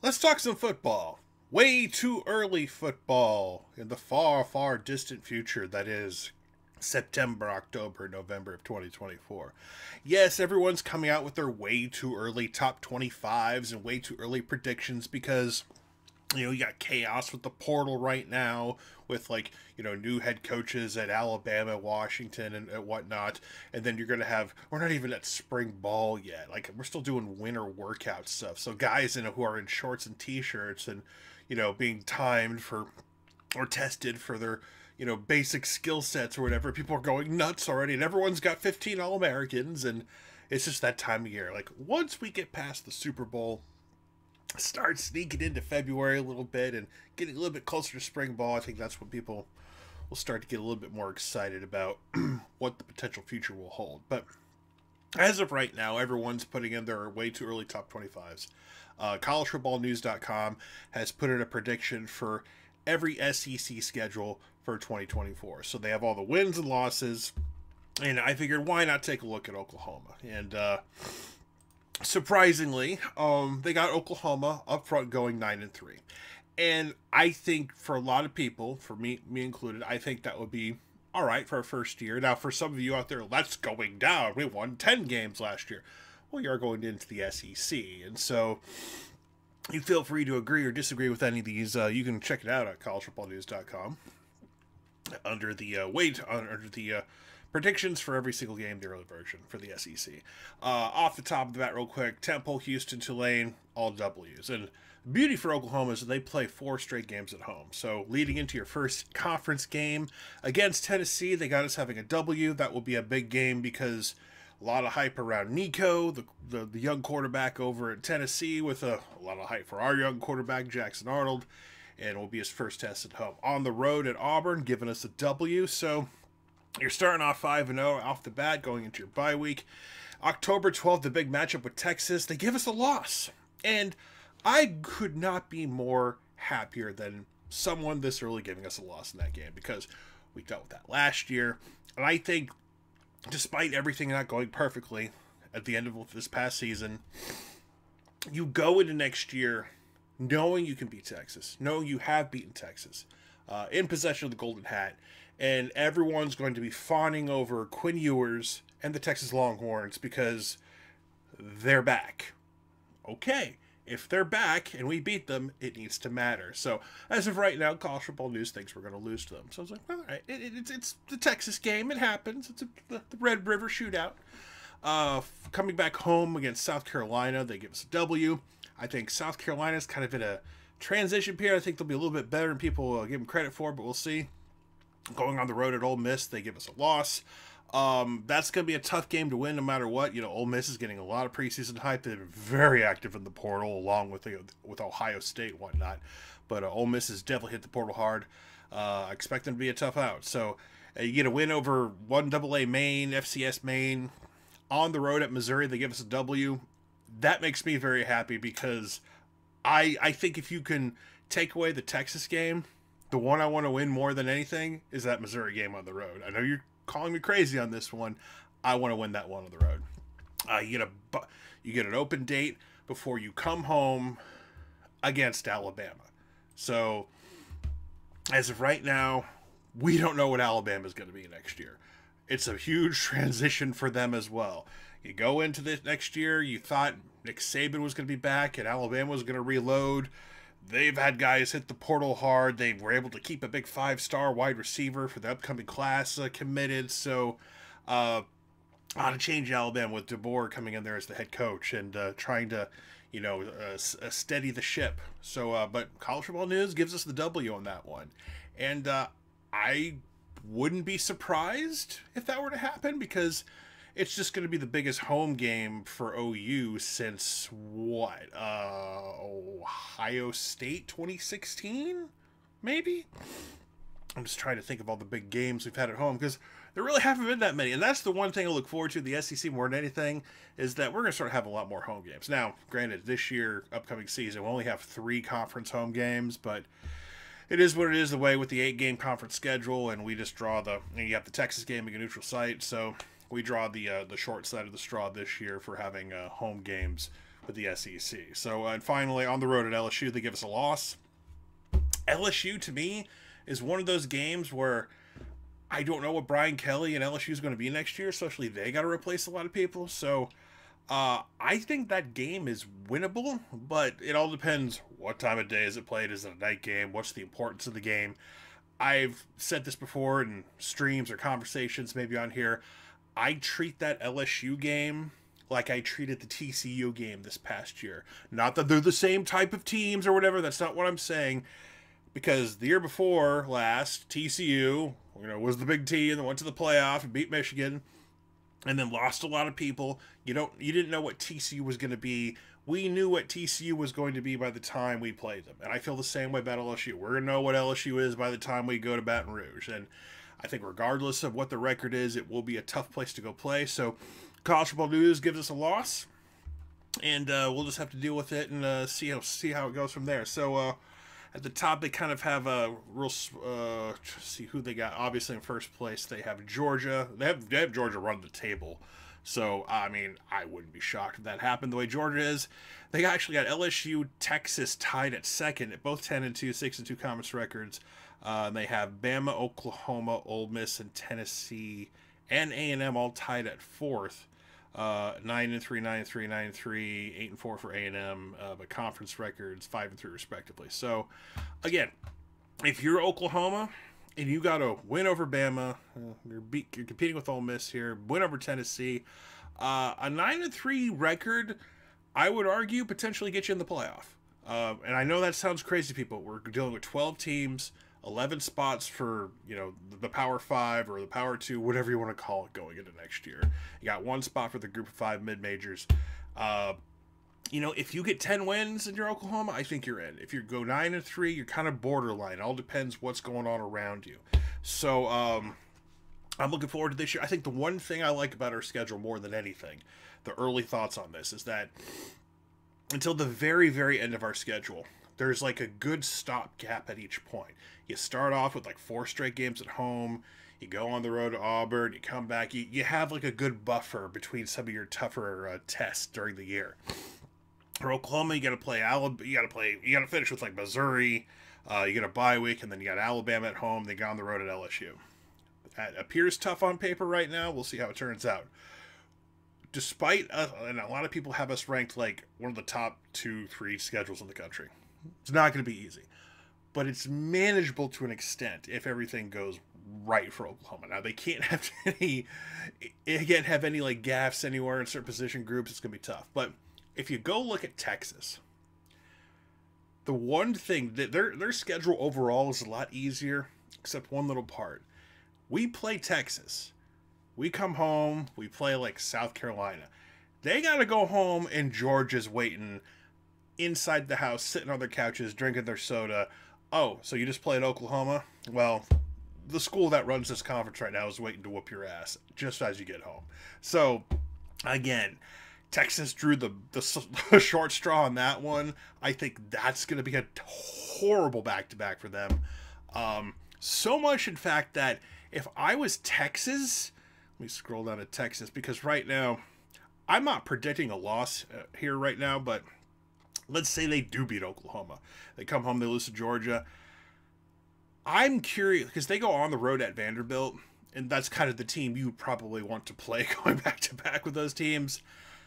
Let's talk some football. Way too early football in the far, far distant future that is September, October, November of 2024. Yes, everyone's coming out with their way too early top 25s and way too early predictions because you got chaos with the portal right now with new head coaches at Alabama, Washington, and whatnot. And then you're going to have, we're not even at spring ball yet. Like, we're still doing winter workout stuff. So guys, who are in shorts and t-shirts and, being timed for or tested for their, basic skill sets or whatever. People are going nuts already, and everyone's got 15 All-Americans, and it's just that time of year. Like, once we get past the Super Bowl, start sneaking into February a little bit and getting a little bit closer to spring ball, I think that's when people will start to get a little bit more excited about what the potential future will hold. But as of right now, everyone's putting in their way too early top 25s. CollegeFootballNews.com has put in a prediction for every SEC schedule for 2024. So they have all the wins and losses, and I figured why not take a look at Oklahoma. And surprisingly, they got Oklahoma up front going 9-3. And I think for a lot of people, for me included, I think that would be all right for our first year. Now, for some of you out there, that's going down. We won 10 games last year. Well, you're going into the SEC. And so you feel free to agree or disagree with any of these. You can check it out at collegefootballnews.com under the predictions for every single game, the early version for the SEC. Off the top of the bat, real quick, Temple, Houston, Tulane, all W's. And the beauty for Oklahoma is that they play 4 straight games at home. So leading into your first conference game against Tennessee, they got us having a W. That will be a big game because a lot of hype around Nico, the young quarterback over at Tennessee, with a lot of hype for our young quarterback, Jackson Arnold. And it will be his first test at home. On the road at Auburn, giving us a W. So you're starting off 5-0 off the bat, going into your bye week. October 12th, the big matchup with Texas. They give us a loss. And I could not be more happier than someone this early giving us a loss in that game, because we dealt with that last year. And I think, despite everything not going perfectly at the end of this past season, you go into next year knowing you can beat Texas, knowing you have beaten Texas, in possession of the Golden Hat. And everyone's going to be fawning over Quinn Ewers and the Texas Longhorns because they're back. Okay, if they're back and we beat them, it needs to matter. So as of right now, College Football News thinks we're going to lose to them. So I was like, all right, it's the Texas game. It happens. It's the Red River shootout. Coming back home against South Carolina, they give us a W. I think South Carolina's kind of in a transition period. I think they'll be a little bit better than people give them credit for, but we'll see. Going on the road at Ole Miss, they give us a loss. That's going to be a tough game to win no matter what. Ole Miss is getting a lot of preseason hype. They've been very active in the portal, along with Ohio State and whatnot. But Ole Miss has definitely hit the portal hard. I expect them to be a tough out. So you get a win over 1AA Maine, FCS Maine. On the road at Missouri, they give us a W. That makes me very happy because I think if you can take away the Texas game, the one I want to win more than anything is that Missouri game on the road. I know you're calling me crazy on this one. I want to win that one on the road. You get an open date before you come home against Alabama. So as of right now, we don't know what Alabama is going to be next year. It's a huge transition for them as well. You go into this next year, you thought Nick Saban was going to be back and Alabama was going to reload. They've had guys hit the portal hard. They were able to keep a big 5-star wide receiver for the upcoming class committed. So, a lot of change in Alabama with DeBoer coming in there as the head coach and trying to, steady the ship. So, but College Football News gives us the W on that one. And I wouldn't be surprised if that were to happen because it's just going to be the biggest home game for OU since what? Ohio State 2016? Maybe? I'm just trying to think of all the big games we've had at home because there really haven't been that many. And that's the one thing I look forward to the SEC more than anything is that we're going to start having a lot more home games. Now, granted, this year, upcoming season, we'll only have 3 conference home games, but it is what it is the way with the 8-game conference schedule, and we just draw you have the Texas game being a neutral site, so we draw the short side of the straw this year for having home games with the SEC. So, and finally, on the road at LSU, they give us a loss. LSU, to me, is one of those games where I don't know what Brian Kelly and LSU is going to be next year, especially they got to replace a lot of people. So, I think that game is winnable, but it all depends what time of day is it played. Is it a night game? What's the importance of the game? I've said this before in streams or conversations, maybe on here. I treat that LSU game like I treated the TCU game this past year. Not that they're the same type of teams or whatever. That's not what I'm saying. Because the year before last, TCU, was the big T and then went to the playoff and beat Michigan, and then lost a lot of people. You didn't know what TCU was going to be. We knew what TCU was going to be by the time we played them. And I feel the same way about LSU. We're going to know what LSU is by the time we go to Baton Rouge. And I think regardless of what the record is, it will be a tough place to go play. So College Football News gives us a loss. And we'll just have to deal with it and see how it goes from there. So at the top, they kind of have a real see who they got. Obviously, in first place, they have Georgia. They have Georgia run the table. So, I mean, I wouldn't be shocked if that happened the way Georgia is. They actually got LSU, Texas tied at second, at both 10-2, 6-2 conference records. They have Bama, Oklahoma, Ole Miss, and Tennessee, and A&M all tied at fourth. 9-3, 9-3, 9-3, 8-4 for A&M, but conference records 5-3 respectively. So, again, if you're Oklahoma and you got to win over Bama, you're competing with Ole Miss here, win over Tennessee, a 9-3 record, I would argue, potentially get you in the playoff. And I know that sounds crazy to people. We're dealing with 12 teams, 11 spots for, the Power 5 or the Power 2, whatever you want to call it, going into next year. You got one spot for the Group of 5 mid-majors. If you get 10 wins and you're Oklahoma, I think you're in. If you go 9-3, you're kind of borderline. It all depends what's going on around you. So, I'm looking forward to this year. I think the one thing I like about our schedule more than anything, the early thoughts on this, is that until the very, very end of our schedule, there's like a good stopgap at each point. You start off with like 4 straight games at home. You go on the road to Auburn. You come back. You have like a good buffer between some of your tougher tests during the year. For Oklahoma, you got to play Alabama. You got to finish with like Missouri. You get a bye week, and then you got Alabama at home. They go on the road at LSU. That appears tough on paper right now. We'll see how it turns out. Despite and a lot of people have us ranked like one of the top 2-3 schedules in the country. It's not going to be easy, but it's manageable to an extent if everything goes right for Oklahoma. Now they can't have any like gaffes anywhere in certain position groups. It's going to be tough. But if you go look at Texas, the one thing that their schedule overall is a lot easier, except one little part. We play Texas. We come home. We play like South Carolina. They got to go home, and Georgia's waiting inside the house, sitting on their couches, drinking their soda. Oh, so you just played Oklahoma? Well, the school that runs this conference right now is waiting to whoop your ass just as you get home. So, again, Texas drew the short straw on that one. I think that's going to be a horrible back-to-back for them. So much, in fact, that if I was Texas, let me scroll down to Texas, because right now, I'm not predicting a loss here right now, but let's say they do beat Oklahoma. They come home, they lose to Georgia. I'm curious, because they go on the road at Vanderbilt, and that's kind of the team you probably want to play going back-to-back with those teams.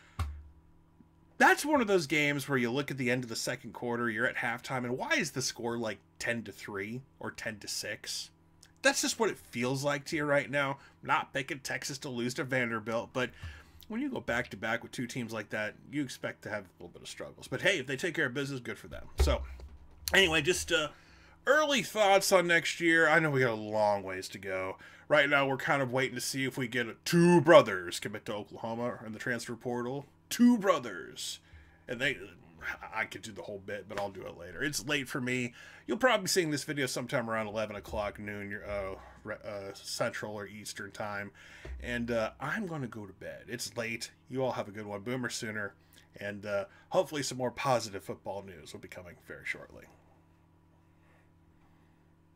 That's one of those games where you look at the end of the second quarter, you're at halftime, and why is the score like 10-3 or 10-6? That's just what it feels like to you right now. I'm not picking Texas to lose to Vanderbilt, but when you go back-to-back with two teams like that, you expect to have a little bit of struggles. But hey, if they take care of business, good for them. So, anyway, just early thoughts on next year. I know we got a long ways to go. Right now, we're kind of waiting to see if we get 2 brothers commit to Oklahoma in the transfer portal. 2 brothers. And I could do the whole bit, but I'll do it later. It's late for me. You'll probably be seeing this video sometime around 11 o'clock noon Central or Eastern time. And I'm going to go to bed. It's late. You all have a good one. Boomer Sooner. And hopefully some more positive football news will be coming very shortly.